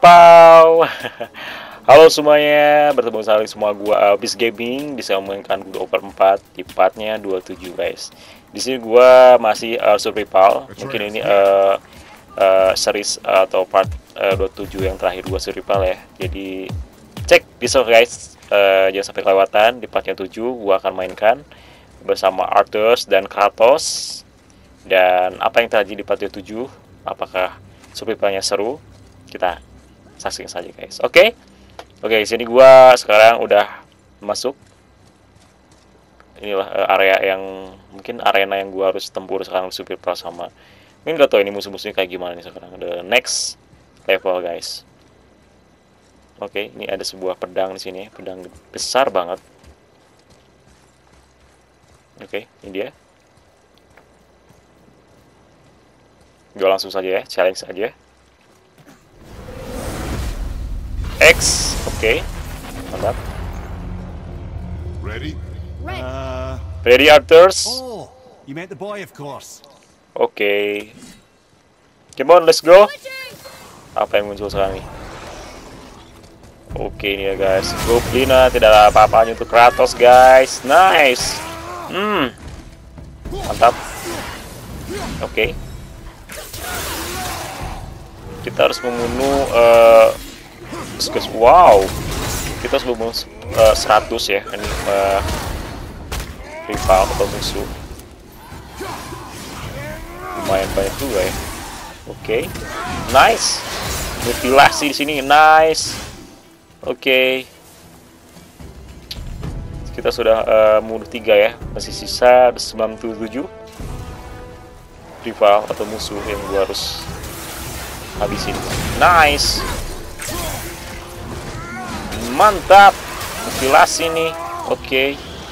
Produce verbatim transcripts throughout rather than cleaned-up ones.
Pow. Halo semuanya, bertemu lagi semua gua Abis Gaming bisa memainkan God of War empat di partnya dua puluh tujuh guys. Di sini gua masih uh, survival. Mungkin ini uh, uh, series uh, atau part uh, dua puluh tujuh yang terakhir gua survival ya. Jadi cek di shop guys. Uh, jangan sampai kelewatan di partnya tujuh gua akan mainkan bersama Arthur dan Kratos. Dan apa yang terjadi di partnya tujuh? Apakah survivalnya seru? Kita saksikan saja guys. Oke. Okay? Oke, okay, sini gua sekarang udah masuk. Inilah uh, area yang mungkin arena yang gua harus tempur sekarang supir pro sama. Mungkin gak tau ini musuh-musuhnya kayak gimana nih sekarang. The next level guys. Oke, okay, ini ada sebuah pedang di sini, pedang besar banget. Oke, okay, ini dia. Gua langsung saja ya, challenge saja. X, oke, okay. Mantap. Ready? Uh, Ready, Arthurs? oh, you meant the boy, of course. Oke, okay. Come on, let's go. Apa yang muncul sekarang nih? Oke, okay, ini ya guys. Goblina tidak ada apa-apanya untuk Kratos guys. Nice. Hmm, mantap. Oke. Okay. Kita harus membunuh. Uh, Wow, kita harus membunuh uh, seratus ya, ini uh, rival atau musuh. Lumayan banyak juga ya. Oke, okay. Nice. Mutilasi di sini, nice. Oke, okay. Kita sudah uh, membunuh tiga ya, masih sisa sembilan puluh tujuh rival atau musuh yang gua harus habisin. Nice. Mantap, mutilasi nih. Oke, okay.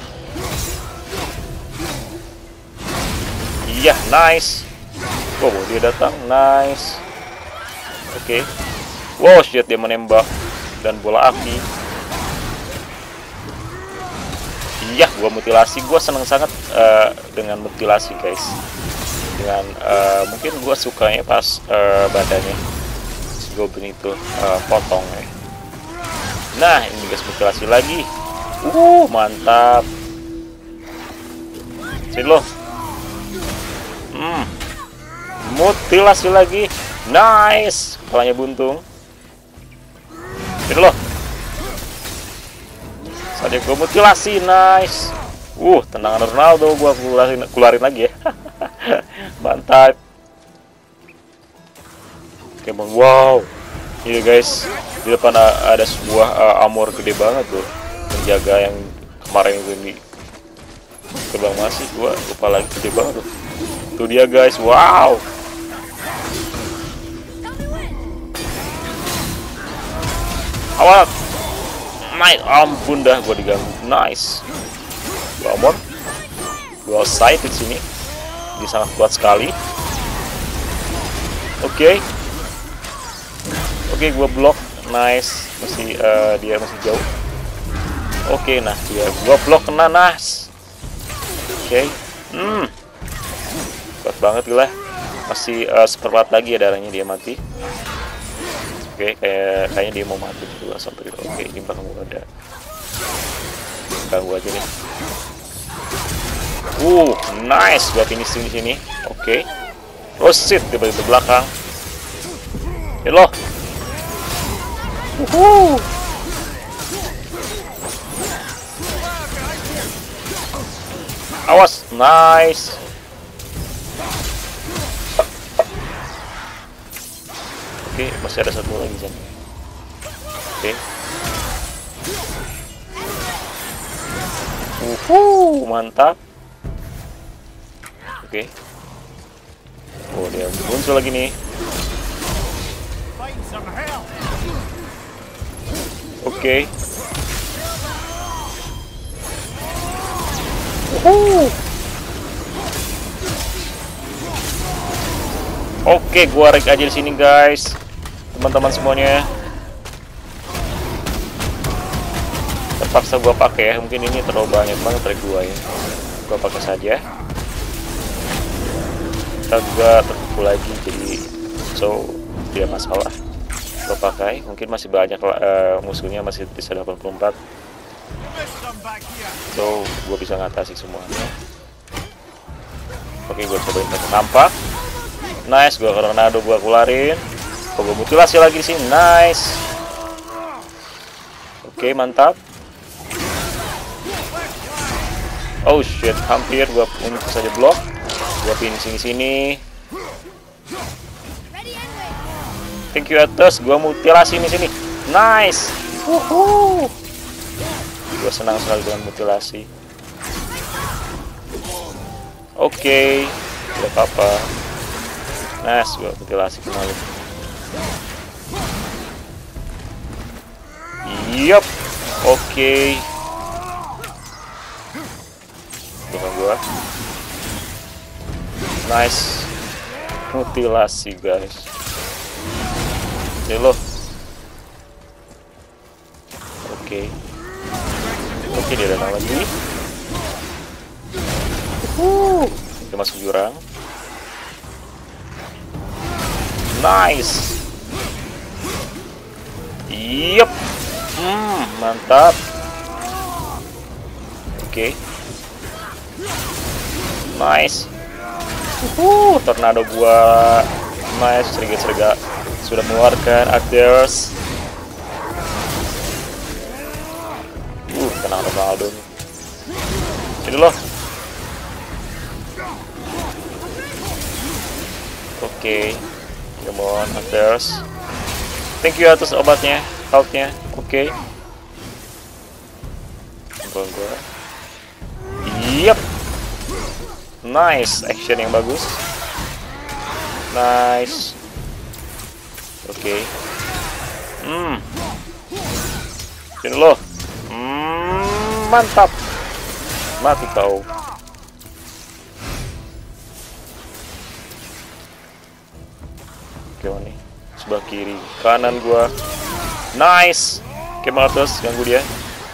Iya, nice. Wow, dia datang, nice. Oke, okay. Wow, shit, dia menembak dan bola api. Iya, gua mutilasi. Gua seneng sangat uh, dengan mutilasi guys. Dengan uh, mungkin gua sukanya pas uh, badannya si goblin itu uh, potong ya. Nah, ini guys, mutilasi lagi. Uh, mantap. Sini lo. Hmm. Mutilasi lagi. Nice. Kepalanya buntung. Sini lo. Saatnya gue mutilasi. Nice. Uh, tendangan Ronaldo gua keluarin, keluarin lagi ya. Mantap. Oke, bang. Wow. Ini guys, di depan ada sebuah uh, armor gede banget tuh, menjaga yang kemarin itu di gerbang masih. Gua lupa lagi, gede banget tuh. Tuh dia guys, wow. Awal, my ampun dah, gua diganggu. Nice. Dua armor, dua side di sini, ini sangat kuat sekali. Oke. Okay. Oke, okay, gua blok, nice, masih uh, dia masih jauh. Oke, okay, nah dia gua blok kena, nice. Oke, okay. hmm, kuat banget gila, masih uh, seperempat lagi ya darahnya dia mati. Oke, okay, kayak kayaknya dia mau mati dua sampai. Oke, okay, ini bakal gua ada, ganggu aja nih. Uh, nice, gua finishing di sini. Oke, okay. Oh shit, dia balik ke belakang. Hello. Woohoo! Awas, nice. Oke, okay, masih ada satu lagi kan. Oke. Okay. Woohoo, mantap. Oke. Okay. Oh, dia muncul lagi nih. Oke. Okay. Oke, okay, gua rek aja di sini guys, teman-teman semuanya. Terpaksa gua pakai ya, mungkin ini terlalu banyak banget rek gua ya. Gua pakai saja. Kita juga terkumpul lagi, jadi so tidak masalah. Gua pakai, mungkin masih banyak uh, musuhnya, masih bisa delapan puluh empat. So, gue bisa ngatasi semuanya. Oke, gue cobain pakai tampak. Nice, gue tornado gue keluarin. Oh, gue mutilasi lagi di sini. Nice. Oke, mantap. Oh shit, hampir gue untuk saja blok. Gue finishing sini. Thank you atas, gue mutilasi di sini. Nice. Wuhuu. Gue senang sekali dengan mutilasi. Oke, okay. Tidak apa-apa. Nice, gue mutilasi kembali. Yup, oke. Okay. Bukan gue. Nice, mutilasi guys. Jadi lo. Oke. Okay. Oke, dia datang lagi. Uh, dia masuk jurang. Nice. Yup. Hmm, mantap. Oke. Okay. Nice. Uh, tornado gua. Nice, serigala-serigala sudah mengeluarkan Arthurs. Uh, tenang Ronaldo nih. Ini loh. Oke, okay. Come on, Arthurs. Thank you atas obatnya, health-nya. Oke. Okay. Gue gue. Yep. Nice, action yang bagus. Nice. Oke. Okay. Hmm. Ini loh. Hmm, mantap. Mati kau. Oke, nih. Sebelah kiri, kanan gua. Nice. Oke, Martus ganggu dia.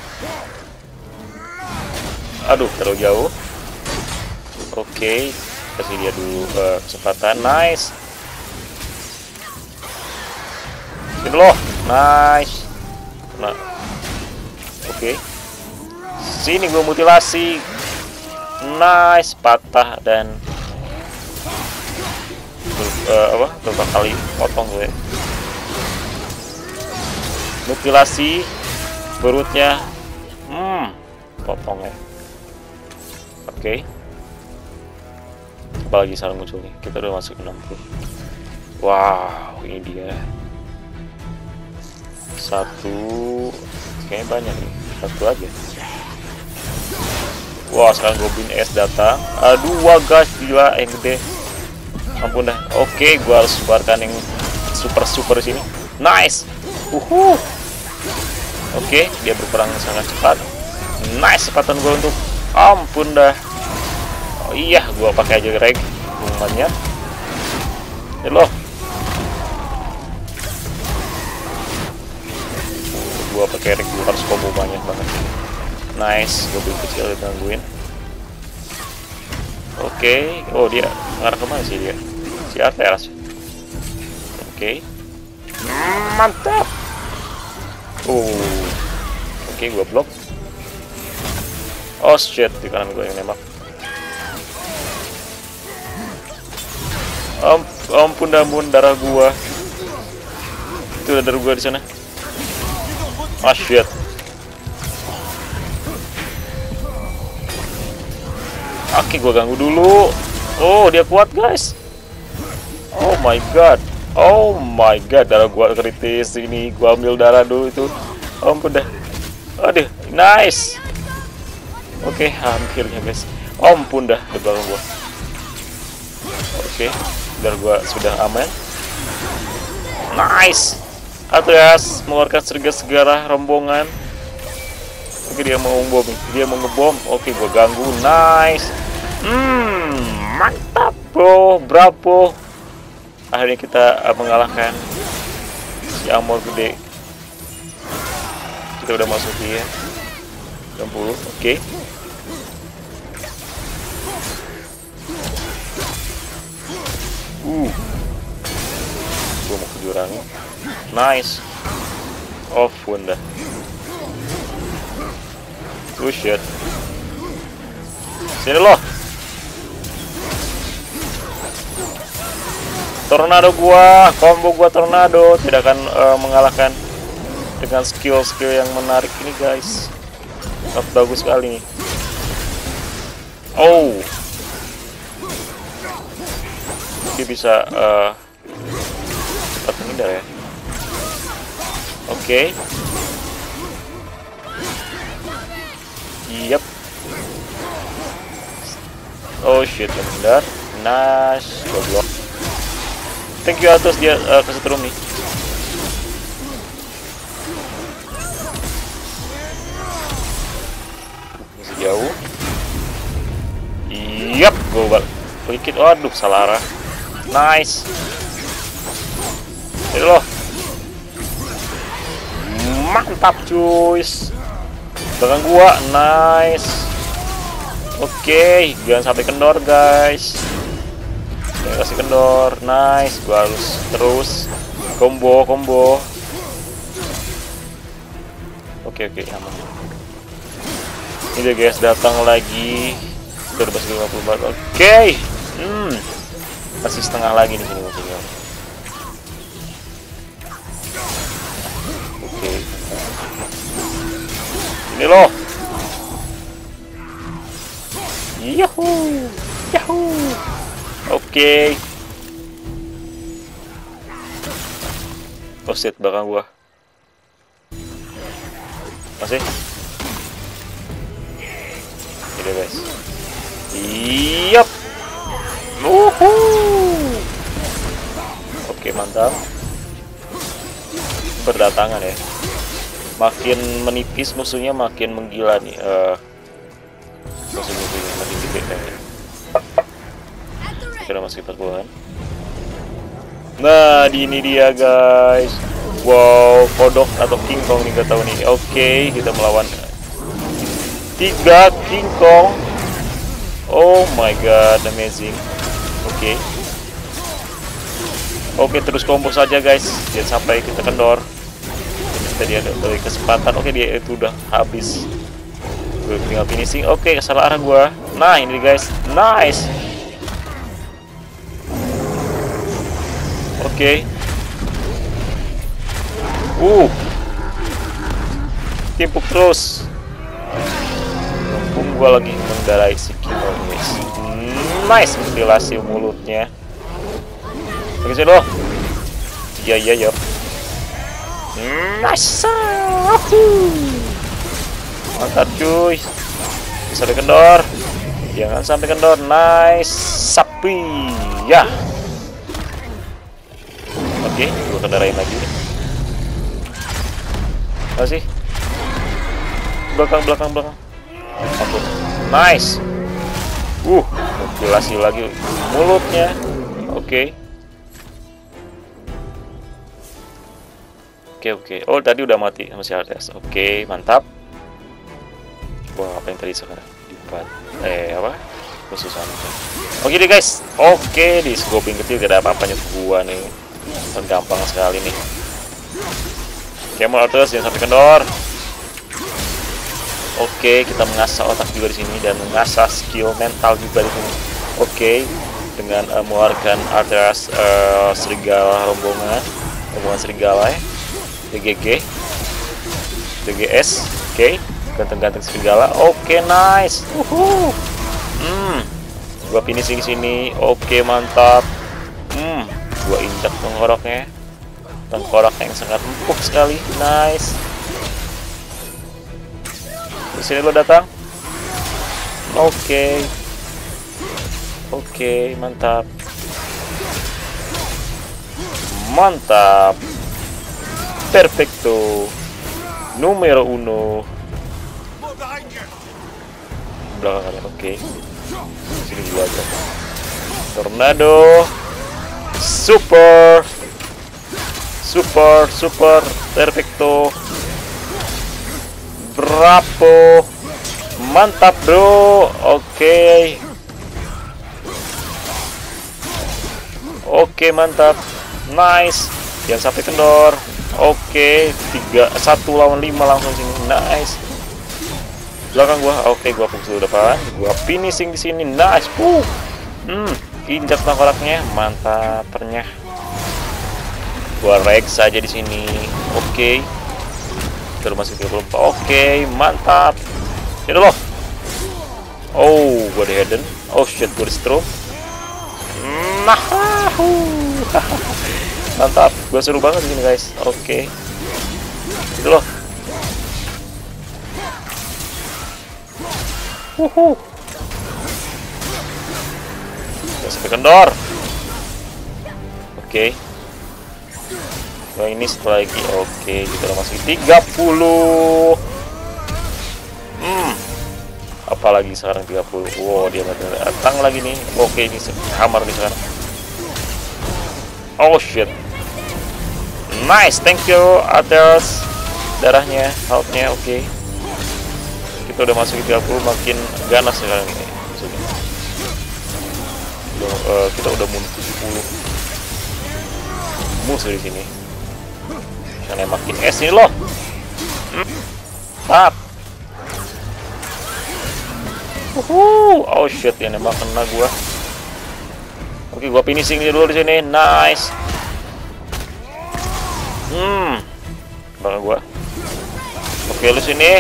Aduh, terlalu jauh. Oke, kasih dia dulu uh, kesempatan. Nice. Ini loh. Nice. Nah. Oke. Sini gue mutilasi. Nice, patah dan uh, apa? Berapa kali potong gue. Mutilasi perutnya. Hmm, potong ya. Oke. Okay. Apalagi salah muncul nih. Kita udah masuk enam puluh. Wow, ini dia. Satu. Kayaknya banyak nih. Satu aja. Wah, sekarang Goblin S datang. Aduh, wah guys, gila yang gede. Ampun dah. Oke, gua harus sebarkan yang super-super sini. Nice. Uhuh. Oke, dia berperang sangat cepat. Nice, cepatan gua untuk. Ampun dah. Oh iya, gua pakai aja reg hubungannya. Ya loh. Gua pakai reg, gua harus combo banyak banget. Nice, Goblin kecil digangguin. Oke, okay. Oh dia ngarah kemana sih dia? Si Arthurs. Oke, okay. Mantap. Oh, oke, okay, gua blok. Oh shit, di kanan gua yang nembak. Am ampun ampun darah gua. Itu ada darah gua di sana. Ah shit. Oke, gua ganggu dulu. Oh, dia kuat, guys. Oh my god. Oh my god, darah gua kritis ini. Gua ambil darah dulu itu. Oh, ampun dah. Aduh, nice. Oke, hampirnya, guys. Oh, ampun dah di belakang gua. Oke, darah gua sudah aman. Nice. Atreus mengeluarkan serigala rombongan. Oke, dia mau ngebom, dia mau ngebom. Oke, gua ganggu. Nice. Hmm, mantap bro, bravo. Akhirnya kita uh, mengalahkan si Amor gede. Kita udah masuk dia enam puluh, oke. Okay. Uh, gua mau ke jurang. Nice. Off Wanda. Oh shit. Sini loh. Tornado gua, combo gua tornado tidak akan uh, mengalahkan dengan skill-skill yang menarik ini guys. Sangat bagus sekali nih. Oh, dia bisa uh, cepat menghindar ya. Oke. Okay. Yep. Oh shit, menghindar. Nice, goblok. Thank you atas dia uh, kesetrum nih. Masih jauh. Yap, gue balik. Sedikit, waduh, salah arah. Nice. Jadi loh. Mantap cuys. Belakang gua, nice. Oke, okay, jangan sampai kendor guys. Jangan kasih kendor, nice. Gua harus terus combo combo. Oke okay, oke okay, aman. Ini deh guys, datang lagi. Sudah lima puluh empat. Oke. Okay. Hmm. Masih setengah lagi nih sini maksudnya. Oke. Okay. Ini loh. Yahoo! Yahoo! Oke. Okay. Oh shit, belakang gua. Masih? Ini guys. Yap. Uhu. Oke, mantap. Berdatangan ya. Makin menipis musuhnya, makin menggila nih. Uh, musuh-musuhnya makin gede kayaknya. Kira masih perbuahan. Nah, di ini dia guys. Wow, kodok atau King Kong nih, gak tahu nih. Oke, okay, kita melawan tiga King Kong. Oh my god, amazing. Oke. Okay. Oke, okay, terus combo saja guys. Jangan sampai kita kendor. Tadi ada dari kesempatan. Oke, okay, dia itu udah habis. Gue tinggal finishing. Oke, okay, salah arah gua. Nah, ini guys. Nice. Oke. Okay. Uh. Timpuk terus. Mumpung gua lagi mengendarai si Kimo guys. Nice ventilasi mulutnya. Oke sih loh. Iya iya iya. Nice. Mantap cuy. Bisa sampai kendor. Jangan sampai kendor. Nice. Sapi. Ya. Oke, gua kendarain lagi. Masih. Belakang belakang belakang. Ampun. Nice. Uh, ventilasi lagi mulutnya. Oke. Okay. Oke okay, oke. Okay. Oh, tadi udah mati masih Hades. Oke, okay, mantap. Wah, apa yang tadi sekarang? Dipat. Eh, apa? Khususan. Oke okay, deh guys. Oke, okay, di scoping kecil gak ada apa-apanya gua nih. Dan gampang sekali nih. Camel Arthur jangan sampai kendor. Oke, kita mengasah otak juga di sini dan mengasah skill mental juga di sini. Oke, dengan uh, mengeluarkan Arthas uh, serigala rombongan, rombongan serigala ya. D G G, D G S. Oke, ganteng-ganteng serigala. Oke, nice. Uhuh. Hmm, gua finishing sini. Oke, mantap. Hmm, gua injak tengkoroknya. Tengkorak yang sangat empuk sekali. Nice. Sini lo datang. Oke. Okay. Oke, okay, mantap. Mantap. Perfecto. Numero uno. Belakang kalian. Oke. Okay. Sini dulu aja. Tornado. Super. Super, super. Perfecto. Bravo, mantap bro. Oke, okay. Oke okay, mantap, nice. Jangan sampai kendor. Oke, tiga satu lawan lima langsung sini. Nice. Belakang gua. Oke, gua fokus dulu depan. Gua finishing di sini. Nice. Uh. Hmm, injak tengkoraknya. Mantap ternyata. Gua Rex saja di sini. Oke. Kita masih tiga puluh empat. Oke, mantap. Ini loh. Oh, gua di hidden. Oh shit, gua di stroke. Nah. Mantap, gua seru banget ini guys. Oke. Itu loh. Wuhu. Gak sampai kendor. Oke. Nah, ini satu lagi. Oke, kita udah masuk tiga puluh. Hmm. Apalagi sekarang tiga puluh. Wow, dia datang lagi nih. Oke, ini hammer nih sekarang. Oh shit. Nice, thank you atas darahnya, health-nya. Oke. Okay. Kita udah masuk tiga puluh, makin ganas sekarang ini. Udah, uh, kita udah mundur tujuh puluh. Musuh di sini. Yang makin es ini loh. Hmm. Tap. Uhuh. Oh shit, ya nembak kena gua. Oke, gua finishing dulu di sini. Nice. Hmm, belakang gua. Oke, lu sini.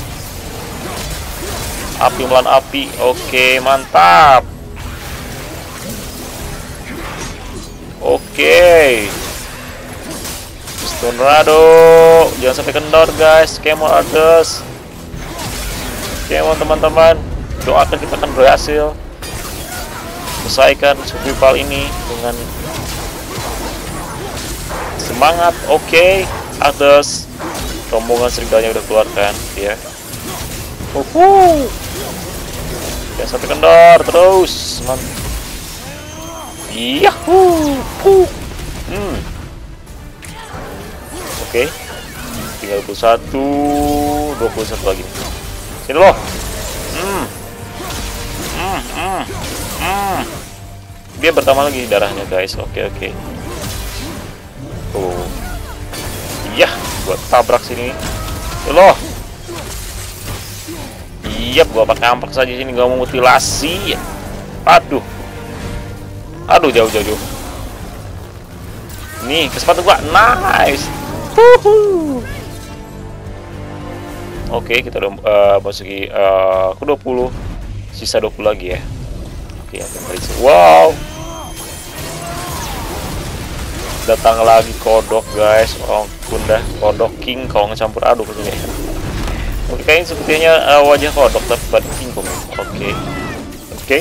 Api melawan api. Oke, mantap. Oke. Tornado. Jangan sampai kendor, guys. Come on, others. Come on, teman-teman. Doakan kita akan berhasil selesaikan survival ini dengan semangat. Oke, okay. Atas rombongan serigalanya udah keluarkan ya. Uhuh. Jangan sampai kendor terus. Mantap. Yahoo. Hmm. Oke. Okay. tiga puluh satu, dua puluh satu lagi. Sini loh. Hmm. Hmm, hmm. Hmm. Dia bertambah lagi darahnya, guys. Oke, okay, oke. Okay. Oh, iya, gua tabrak sini. Loh, iya, gua pakai ampak saja sini, gak mau mutilasi. Aduh, aduh, jauh, jauh, jauh. Nih, ke sepatu gua, nice. Uhuh. Oke, kita udah uh, masuki uh, ke dua puluh, sisa dua puluh lagi ya. Oke, wow. Datang lagi kodok, guys. Oh, bunda kodok king kong campur aduk sini. Oke, kayaknya sepertinya uh, wajah kodok tapi pada king kong. Oke, oke.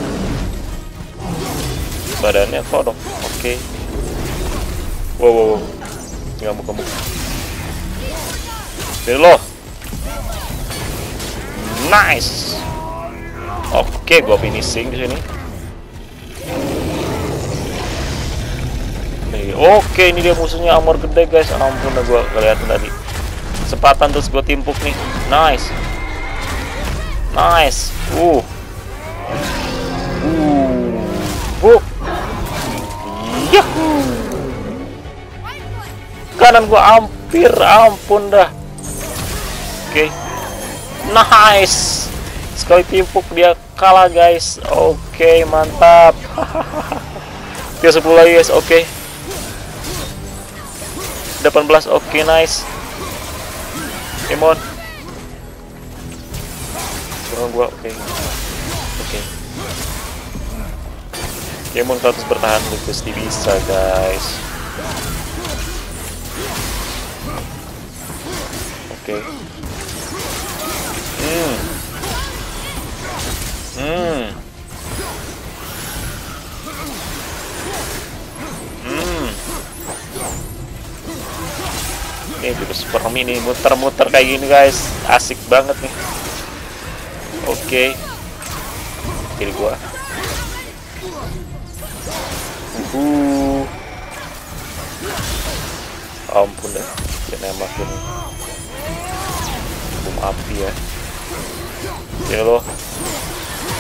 Badannya kodok. Oke. Wow, wow, wow. Ngamuk-ngamuk. Jadi loh. Nice. Oke, gua finishing di sini. Oke, ini dia musuhnya, armor gede, guys. Ampun, dah gua kelihatan tadi. Kesempatan terus gua timpuk nih. Nice. Nice. Uh. Uh. Uh. Yahoo. Kanan gua hampir, ampun dah. Oke. Nice. Sekali timpuk dia kalah, guys. Oke, mantap. Dia sepuluh lagi, guys. Oke. delapan belas. Oke, nice. Come on. Kurang gua. Oke. Oke. Kemon harus bertahan, pasti bisa, guys. Oke. Hmm. Hmm. Hmm. Ini juga super mini muter-muter kayak gini, guys. Asik banget nih. Oke. Kiri gua. Uh. Ampun dah. Dia nembakin bom api ya. Ya lo.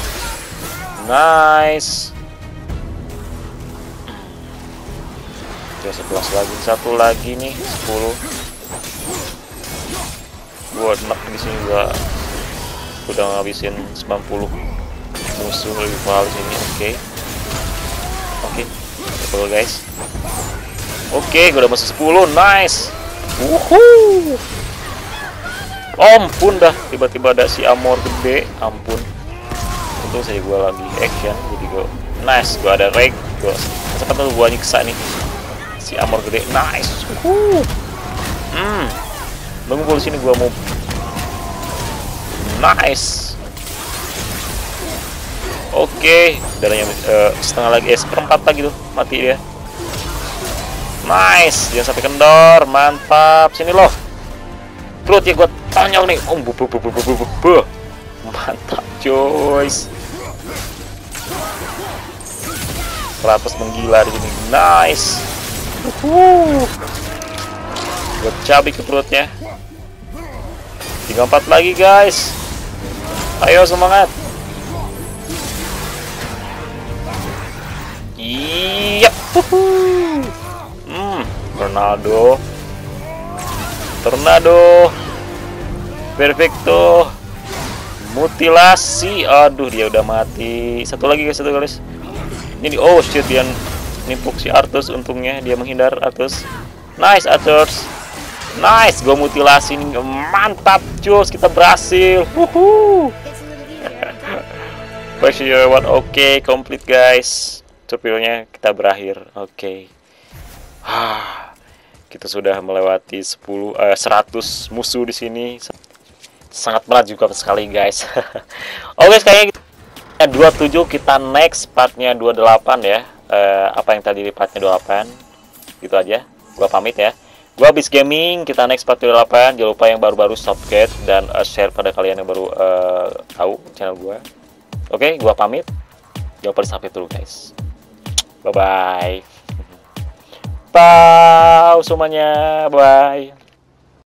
Nice. Oke, sebelas lagi, satu lagi nih, sepuluh. Gua enak di sini, gua udah ngabisin sembilan puluh musuh rival di sini. Oke. Oke. Betul guys. Oke, gua udah masuk sepuluh. Nice. Wuhuu. Ampun dah, tiba-tiba ada si Amor gede. Ampun. Untung saja gua lagi action, jadi gua nice. Gua ada reg. Gua sempat tuh gua nyiksa nih si Amor gede. Nice. Wuhuu. Hmm. Mengumpul di sini gua mau. Nice. Oke, darahnya uh, setengah lagi, eh seperempat lagi tuh mati dia. Nice, jangan sampai kendor, mantap. Sini loh. Perut ya gua tanya nih. Oh, bu, bu, bu, bu, bu, bu, bu. Mantap, guys. seratus menggila di sini. Nice. Uhuh. Gua cabai ke perutnya. tiga puluh empat lagi, guys. Ayo semangat. Iya. Hmm, Tornado. Tornado. Perfecto. Mutilasi. Aduh, dia udah mati. Satu lagi, guys, satu guys. Ini oh shit, dia nimpuk si Arthur. Untungnya dia menghindar Arthur. Nice Arthur. Nice, gue mutilasi nih. Mantap, Jos, kita berhasil. Wuhuu. Pressure one, oke, okay, complete guys. Tutorialnya kita berakhir, oke. Okay. Ah, kita sudah melewati sepuluh, eh, seratus musuh di sini. Sangat berat juga sekali guys. Oke, okay, kayaknya dua puluh tujuh, kita next partnya dua puluh delapan ya. Eh, apa yang tadi di partnya dua puluh delapan, gitu aja. Gua pamit ya. Gua Abyss Gaming, kita next part dua puluh delapan. Jangan lupa yang baru-baru subscribe dan uh, share pada kalian yang baru uh, tahu channel gua. Oke, okay, gua pamit. Jangan lupa sampai dulu guys. Bye bye. Bye semuanya. Bye.